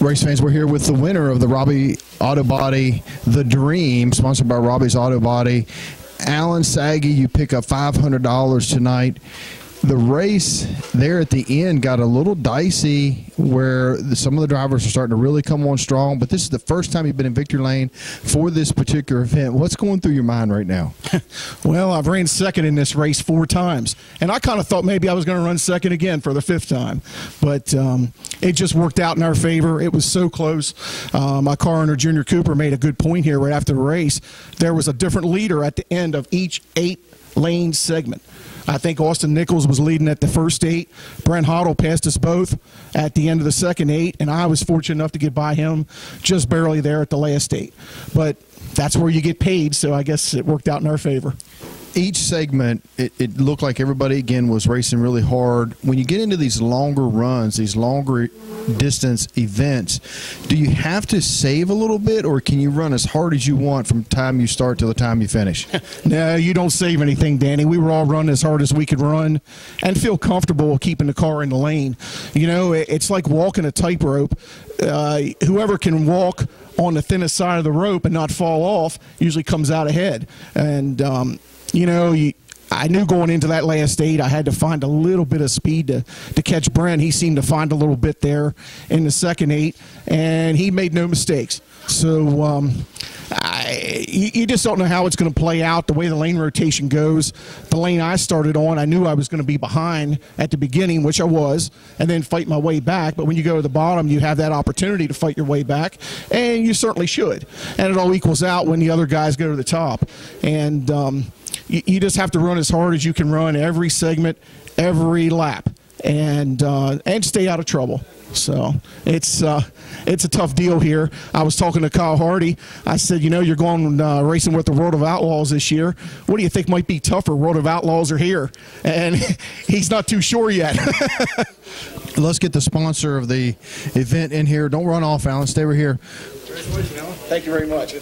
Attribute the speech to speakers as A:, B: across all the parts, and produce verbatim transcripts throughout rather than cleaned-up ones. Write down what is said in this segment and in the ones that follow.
A: Race fans, we're here with the winner of the Robbie Auto Body, The Dream, sponsored by Robbie's Auto Body. Alan Saggy, you pick up five hundred dollars tonight. The race there at the end got a little dicey where some of the drivers are starting to really come on strong, but this is the first time you've been in victory lane for this particular event. What's going through your mind right now?
B: Well, I've ran second in this race four times, and I kind of thought maybe I was going to run second again for the fifth time, but um, it just worked out in our favor. It was so close. Uh, my car owner, Junior Cooper, made a good point here right after the race. There was a different leader at the end of each eight-lane segment. I think Austin Nichols was leading at the first eight. Brent Hoddle passed us both at the end of the second eight, and I was fortunate enough to get by him just barely there at the last eight. But that's where you get paid, so I guess it worked out in our favor.
A: Each segment, it, it looked like everybody, again, was racing really hard. When you get into these longer runs, these longer distance events, do you have to save a little bit, or can you run as hard as you want from the time you start to the time you finish?
B: No, you don't save anything, Danny. We were all running as hard as we could run and feel comfortable keeping the car in the lane. You know, it, it's like walking a tightrope. Uh, whoever can walk on the thinnest side of the rope and not fall off usually comes out ahead. And, um, you know, you, I knew going into that last eight I had to find a little bit of speed to, to catch Brent. He seemed to find a little bit there in the second eight, and he made no mistakes. So um, I, you, you just don't know how it's going to play out, the way the lane rotation goes. The lane I started on, I knew I was going to be behind at the beginning, which I was, and then fight my way back. But when you go to the bottom, you have that opportunity to fight your way back, and you certainly should. And it all equals out when the other guys go to the top. And um, you, you just have to run as hard as you can run every segment, every lap, and uh, and stay out of trouble. So it's uh, it's a tough deal here. I was talking to Kyle Hardy. I said, you know, you're going uh, racing with the World of Outlaws this year. What do you think might be tougher? World of Outlaws are here, and he's not too sure yet.
A: Let's get the sponsor of the event in here. Don't run off, Alan. Stay right here.
B: Thank you very much.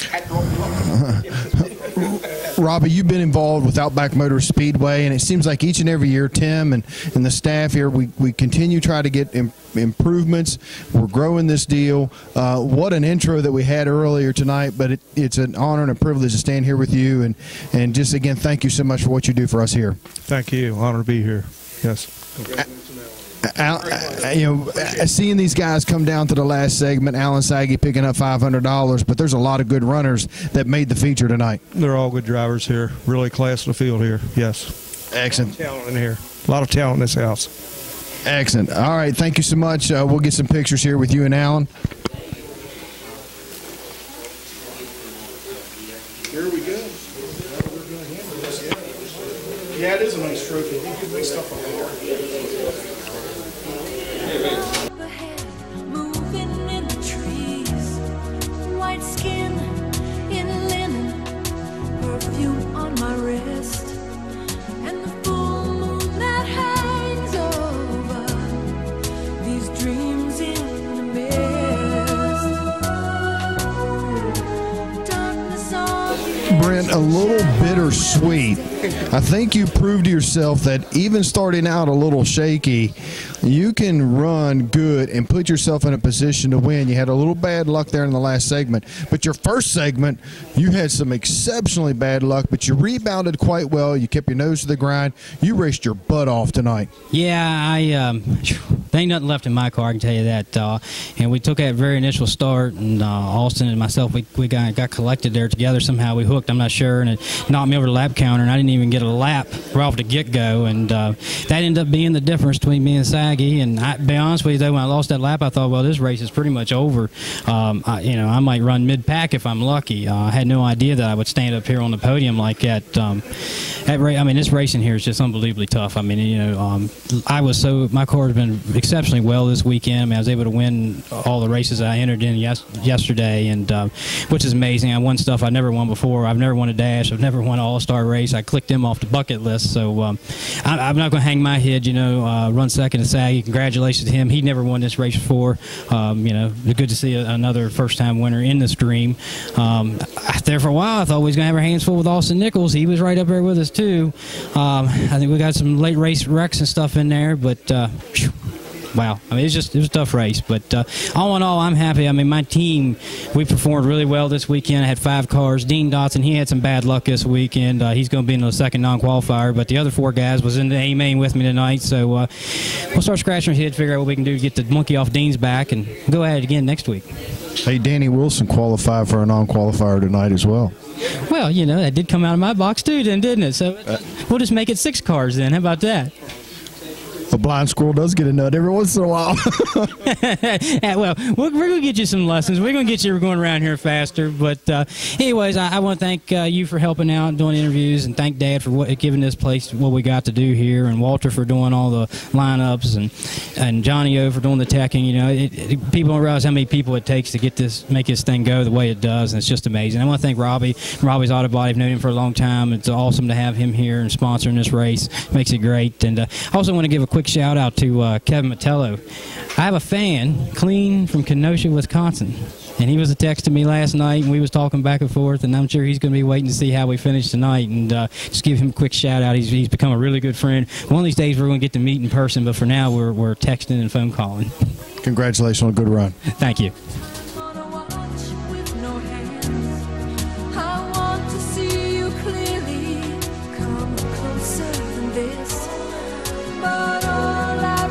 A: Robbie, you've been involved with Outback Motor Speedway, and it seems like each and every year, Tim and, and the staff here, we, we continue to try to get im improvements. We're growing this deal. Uh, what an intro that we had earlier tonight, but it, it's an honor and a privilege to stand here with you, and, and just, again, thank you so much for what you do for us here.
C: Thank you. Honor to be here. Yes.
A: Al, uh, you know, uh, seeing these guys come down to the last segment, Alan Saggy picking up five hundred dollars, but there's a lot of good runners that made the feature tonight.
C: They're all good drivers here. Really class of the field here. Yes.
A: Excellent.
C: A lot of talent in here. A lot of talent in this house.
A: Excellent. All right. Thank you so much. Uh, we'll get some pictures here with you and Alan.
B: Here we go. Yeah, it is a nice trophy. They give me stuff on there.
D: Moving in the trees, white skin in linen, perfume on my wrist, and the full moon that hangs over these dreams in the mist. Darkness on the
A: Brent, a little bittersweet. I think you proved to yourself that even starting out a little shaky, you can run good and put yourself in a position to win. You had a little bad luck there in the last segment, but your first segment, you had some exceptionally bad luck, but you rebounded quite well. You kept your nose to the grind. You raced your butt off tonight.
E: Yeah, I um, there ain't nothing left in my car, I can tell you that. Uh, and we took that very initial start, and uh, Austin and myself, we, we got, got collected there together somehow. We hooked, I'm not sure, and it knocked me over the lap counter, and I didn't even get a lap right off the get-go, and uh, that ended up being the difference between me and Saggy. And I, to be honest with you, though, when I lost that lap, I thought, well, this race is pretty much over. Um, I, you know, I might run mid-pack if I'm lucky. Uh, I had no idea that I would stand up here on the podium like that. Um, that ra I mean, this racing here is just unbelievably tough. I mean, you know, um, I was so my car has been exceptionally well this weekend. I mean, I was able to win all the races I entered in yes, yesterday, and uh, which is amazing. I won stuff I never won before. I've never won a dash. I've never won an all-star race. I clicked them off the bucket list. So um, I, I'm not going to hang my head. You know, uh, run second to Saggy. Congratulations to him. He never won this race before. Um, you know, good to see a, another first-time winner in this dream. Um, there for a while, I thought we was going to have our hands full with Austin Nichols. He was right up there with us too. Um, I think we got some late race wrecks and stuff in there, but uh, wow. I mean, it was just it was a tough race, but uh, all in all, I'm happy. I mean, my team, we performed really well this weekend. I had five cars. Dean Dotson, he had some bad luck this weekend. Uh, he's going to be in the second non-qualifier, but the other four guys was in the A main with me tonight, so uh, we'll start scratching our head, figure out what we can do to get the monkey off Dean's back, and go at it again next week.
A: Hey, Danny Wilson qualified for a non-qualifier tonight as well.
E: Well, you know, that did come out of my box too, then, didn't it? So uh, we'll just make it six cars then. How about that?
A: A blind squirrel does get a nut every once in a while.
E: Yeah, well, we're, we're going to get you some lessons. We're going to get you going around here faster. But uh, anyways, I, I want to thank uh, you for helping out and doing interviews, and thank Dad for what, giving this place what we got to do here, and Walter for doing all the lineups, and and Johnny O for doing the teching. You know, it, it, people don't realize how many people it takes to get this, make this thing go the way it does, and it's just amazing. I want to thank Robbie, Robbie's Auto Body. I've known him for a long time. It's awesome to have him here and sponsoring this race. Makes it great. And uh, I also want to give a quick shout out to uh, Kevin Mettello. I have a fan, Clean, from Kenosha, Wisconsin, and he was texting me last night, and we was talking back and forth, and I'm sure he's going to be waiting to see how we finish tonight, and uh, just give him a quick shout out. He's, he's become a really good friend. One of these days we're going to get to meet in person, but for now we're, we're texting and phone calling.
A: Congratulations on a good run.
E: Thank you.
D: On a watch with no hands, I want to see you clearly. Come closer than this, but all I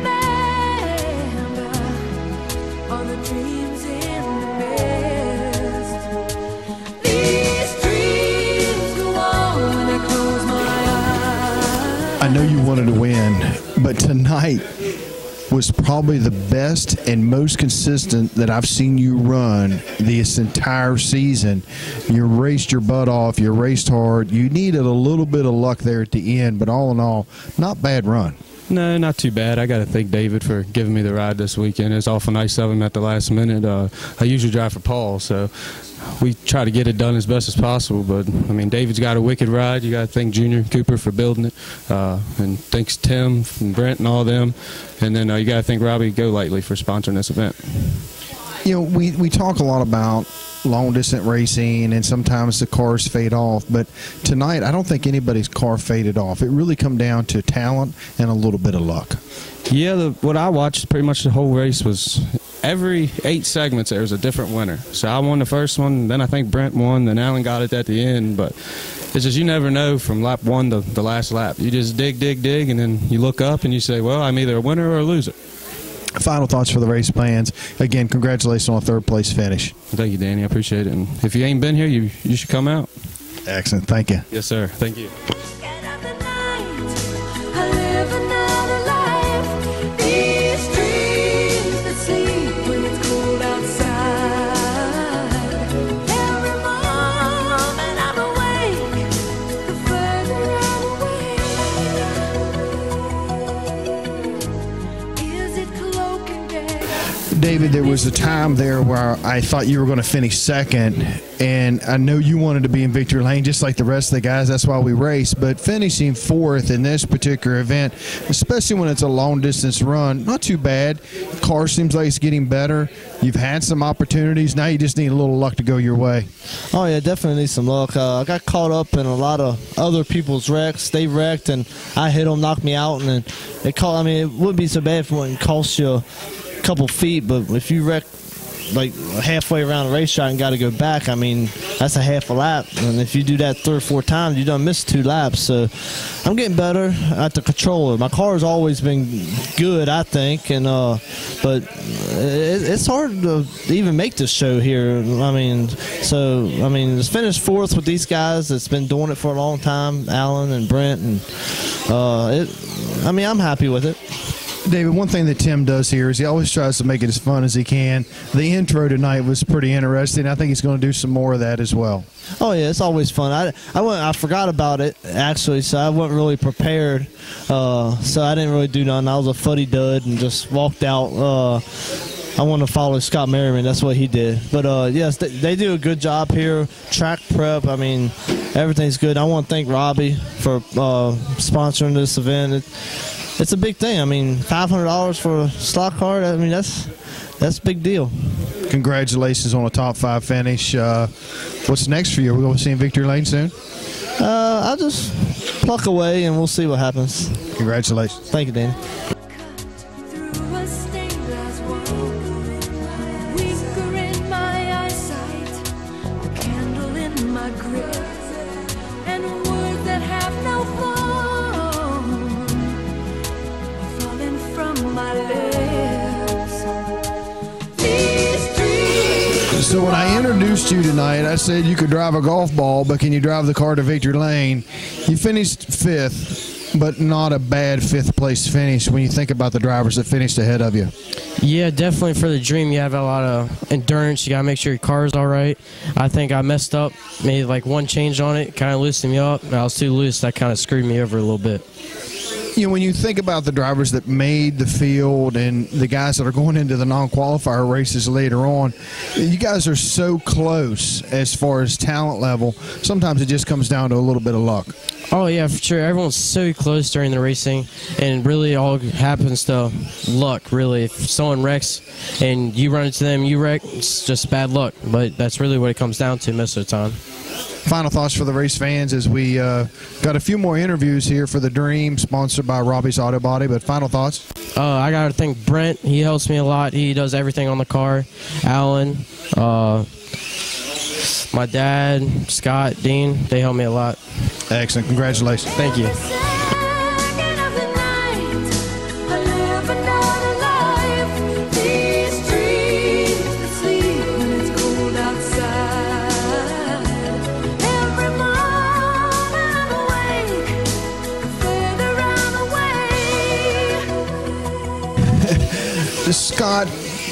D: remember are the dreams in the mist. These dreams go on when I close my eyes.
A: I know you wanted to win, but tonight was probably the best and most consistent that I've seen you run this entire season. You raced your butt off. You raced hard. You needed a little bit of luck there at the end, but all in all, not bad run.
F: No, not too bad. I got to thank David for giving me the ride this weekend. It's awful nice of him at the last minute. Uh, I usually drive for Paul, so we try to get it done as best as possible. But, I mean, David's got a wicked ride. You got to thank Junior Cooper for building it. Uh, and thanks Tim and Brent and all them. And then uh, you got to thank Robbie Go Lightly for sponsoring this event.
A: You know, we, we talk a lot about long distance racing, and sometimes the cars fade off, but tonight I don't think anybody's car faded off. It really come down to talent and a little bit of luck.
F: Yeah, the, what I watched pretty much the whole race was every eight segments there was a different winner. So I won the first one, then I think Brent won, then Alan got it at the end. But it's just you never know from lap one to the last lap. You just dig, dig, dig, and then you look up and you say, well, I'm either a winner or a loser.
A: Final thoughts for the race plans. Again, congratulations on a third place finish.
F: Thank you, Danny. I appreciate it. And if you ain't been here, you, you should come out.
A: Excellent. Thank you.
F: Yes, sir. Thank you.
D: Scared of the night, I live another life. These dreams that sleep when it's cold outside. Every moment I'm awake, the further I'm away. Is it cloak and dagger?
A: David, there was a time there where I thought you were going to finish second, and I know you wanted to be in victory lane just like the rest of the guys. That's why we race. But finishing fourth in this particular event, especially when it's a long-distance run, not too bad. Car seems like it's getting better. You've had some opportunities. Now you just need a little luck to go your way.
G: Oh, yeah, definitely need some luck. Uh, I got caught up in a lot of other people's wrecks. They wrecked, and I hit them, knocked me out, and then it caught, I mean, it wouldn't be so bad if it wouldn't cost you a couple feet, but if you wreck like halfway around the racetrack and got to go back, I mean, that's a half a lap. And if you do that three or four times, you done missed two laps. So I'm getting better at the controller. My car's always been good, I think, and uh, but it, it's hard to even make this show here. I mean, so I mean, it's finished fourth with these guys that's been doing it for a long time, Alan and Brent, and uh, it. I mean, I'm happy with it.
A: David, one thing that Tim does here is he always tries to make it as fun as he can. The intro tonight was pretty interesting. I think he's going to do some more of that as well.
G: Oh yeah, it's always fun. I I went, I forgot about it actually, so I wasn't really prepared. Uh, so I didn't really do nothing. I was a footy dud and just walked out. Uh, I want to follow Scott Merriman. That's what he did. But uh, yes, they, they do a good job here. Track prep. I mean, everything's good. I want to thank Robbie for uh, sponsoring this event. It, It's a big thing. I mean, five hundred dollars for a slot car, I mean, that's that's a big deal.
A: Congratulations on a top five finish. Uh, what's next for you? Are we going to see in victory lane soon?
G: Uh, I'll just pluck away, and we'll see what happens.
A: Congratulations.
G: Thank you, Danny.
D: Through a
A: So when I introduced you tonight, I said you could drive a golf ball, but can you drive the car to victory lane? You finished fifth, but not a bad fifth place finish when you think about the drivers that finished ahead of you.
H: Yeah, definitely for the Dream, you have a lot of endurance. You got to make sure your car is all right. I think I messed up, made like one change on it, kind of loosened me up. And I was too loose. That kind of screwed me over a little bit.
A: You know, when you think about the drivers that made the field and the guys that are going into the non-qualifier races later on, you guys are so close as far as talent level. Sometimes it just comes down to a little bit of luck.
H: Oh, yeah, for sure. Everyone's so close during the racing, and really all happens to luck, really. If someone wrecks and you run into them, you wreck, it's just bad luck. But that's really what it comes down to most of the time.
A: Final thoughts for the race fans as we uh, got a few more interviews here for the Dream, sponsored by Robbie's Auto Body. But final thoughts?
H: Uh, I got to thank Brent. He helps me a lot. He does everything on the car. Alan, uh, my dad, Scott, Dean, they help me a lot.
A: Excellent. Congratulations.
H: Thank you.
A: Scott,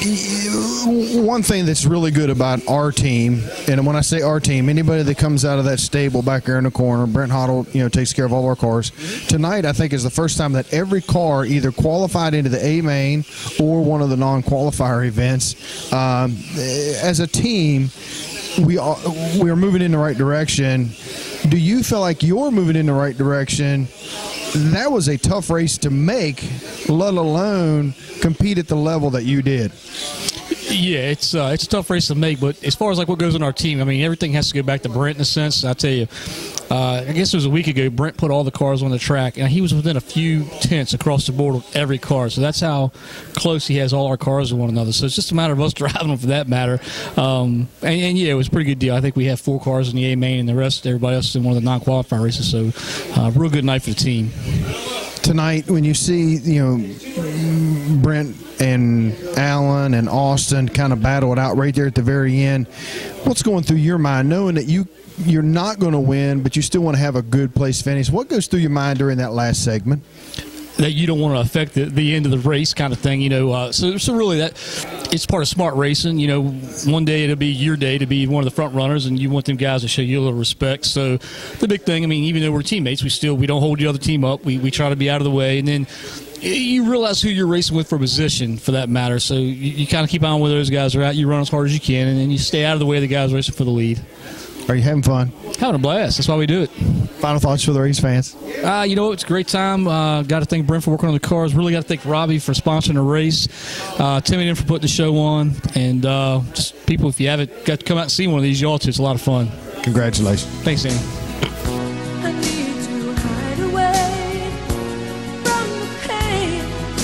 A: one thing that's really good about our team, and when I say our team, anybody that comes out of that stable back there in the corner, Brent Hoddle, you know, takes care of all our cars. Tonight, I think, is the first time that every car either qualified into the A main or one of the non-qualifier events. Um, as a team, we are we are moving in the right direction. Do you feel like you're moving in the right direction? That was a tough race to make, let alone compete at the level that you did.
I: Yeah, it's uh, it's a tough race to make, but as far as like what goes on our team, I mean, everything has to go back to Brent in a sense. I tell you, uh, I guess it was a week ago, Brent put all the cars on the track, and he was within a few tenths across the board of every car. So that's how close he has all our cars to one another. So it's just a matter of us driving them for that matter. Um, and, and yeah, it was a pretty good deal. I think we have four cars in the A main, and the rest, everybody else is in one of the non-qualifier races. So uh, real good night for the team.
A: Tonight, when you see, you know, Brent and Alan and Austin kind of battle it out right there at the very end, what's going through your mind, knowing that you, you're not going to win, but you still want to have a good place finish? What goes through your mind during that last segment?
I: That you don't want to affect the, the end of the race kind of thing, you know. Uh, so, so really, that it's part of smart racing. You know, one day it'll be your day to be one of the front runners, and you want them guys to show you a little respect. So, the big thing, I mean, even though we're teammates, we still we don't hold the other team up. We we try to be out of the way, and then you realize who you're racing with for position, for that matter. So you, you kind of keep on where those guys are at. You run as hard as you can, and then you stay out of the way of the guys racing for the lead.
A: Are you having fun?
I: Having a blast. That's why we do it.
A: Final thoughts for the race fans?
I: Uh, you know what? It's a great time. Uh, got to thank Brent for working on the cars. Really got to thank Robbie for sponsoring the race. Uh, Timmy and for putting the show on. And uh, just people, if you haven't got to come out and see one of these, you ought to. It's a lot of fun.
A: Congratulations.
I: Thanks, Danny.
D: I need to hide away from the pain.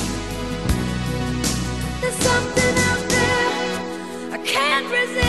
D: There's something out there I can't resist.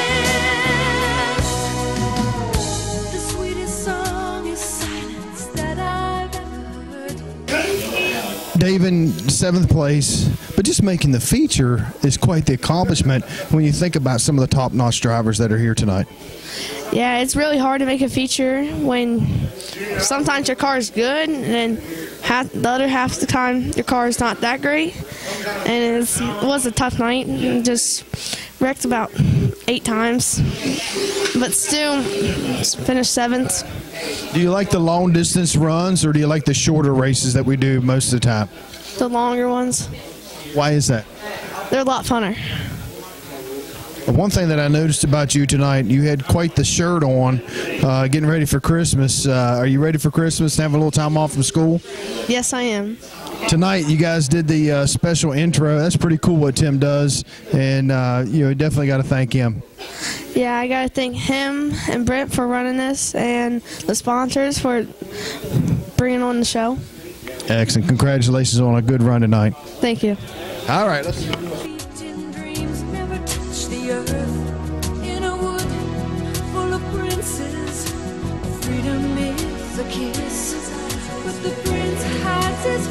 D: The sweetest song is silence that I've ever heard.
A: David, seventh place, but just making the feature is quite the accomplishment when you think about some of the top-notch drivers that are here tonight.
J: Yeah, it's really hard to make a feature when sometimes your car is good and then half, the other half of the time your car is not that great. And it's, it was a tough night. And just wrecked about eight times, but still finished seventh.
A: Do you like the long distance runs, or do you like the shorter races that we do most of the time?
J: The longer ones.
A: Why is that?
J: They're a lot funner.
A: One thing that I noticed about you tonight, you had quite the shirt on, uh, getting ready for Christmas. Uh, are you ready for Christmas and have a little time off from school?
J: Yes, I am.
A: Tonight, you guys did the uh, special intro. That's pretty cool what Tim does, and uh, you know, definitely got to thank him.
J: Yeah, I got to thank him and Brent for running this, and the sponsors for bringing on the show.
A: Excellent. Congratulations on a good run tonight.
J: Thank you.
A: All right, let's
D: Dreams never touch the earth. In a wood full of princes, freedom is a kiss. But the prince hides his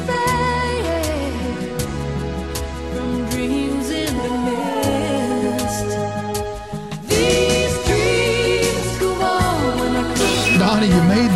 D: face from dreams in the mist.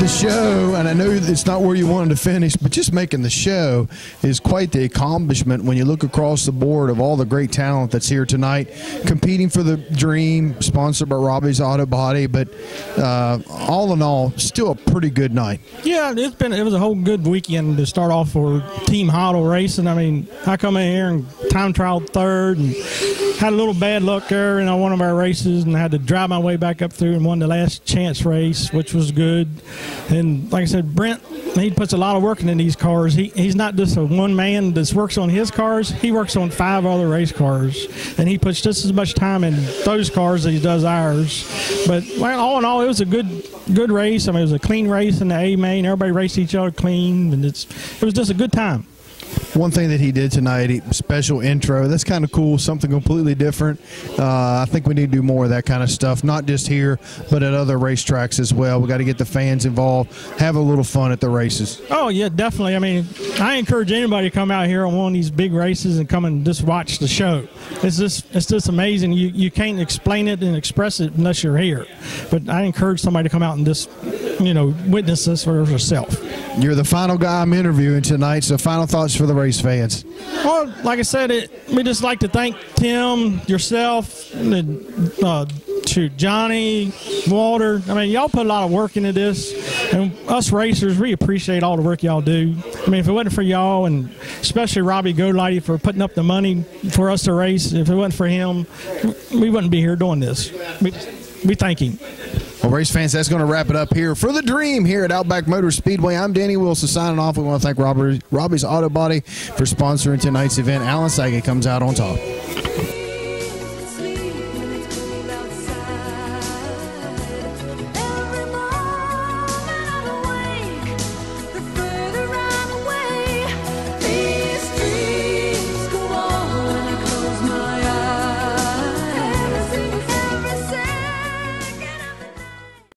A: the show, and I know it's not where you wanted to finish, but just making the show is quite the accomplishment when you look across the board of all the great talent that's here tonight, competing for the Dream, sponsored by Robbie's Auto Body. But uh, all in all, still a pretty good night.
K: Yeah, it's been it was a whole good weekend to start off for Team Huddle racing. I mean, I come in here and time trialed third and had a little bad luck there in one of our races and had to drive my way back up through and won the last chance race, which was good. And like I said, Brent, he puts a lot of work into these cars. He He's not just a one man that works on his cars. He works on five other race cars, and he puts just as much time in those cars as he does ours. But well, all in all, it was a good good race. I mean, it was a clean race in the A main. Everybody raced each other clean, and it's it was just a good time.
A: One thing that he did tonight, he, special intro, that's kind of cool, something completely different. Uh, I think we need to do more of that kind of stuff, not just here, but at other racetracks as well. We got to get the fans involved, have a little fun at the races.
K: Oh, yeah, definitely. I mean, I encourage anybody to come out here on one of these big races and come and just watch the show. It's just, it's just amazing. You, you can't explain it and express it unless you're here. But I encourage somebody to come out and just, you know, witness this for yourself.
A: You're the final guy I'm interviewing tonight, so final thoughts for the race fans.
K: Well, like I said, it, we just like to thank Tim, yourself, and, uh, shoot, Johnny, Walter. I mean, y'all put a lot of work into this, and us racers, we appreciate all the work y'all do. I mean, if it wasn't for y'all, and especially Robbie Golightly for putting up the money for us to race, if it wasn't for him, we wouldn't be here doing this. We, we thank him.
A: Well, race fans, that's going to wrap it up here for the Dream here at Outback Motor Speedway. I'm Danny Wilson signing off. We want to thank Robert, Robbie's Auto Body for sponsoring tonight's event. Alan Saget comes out on top.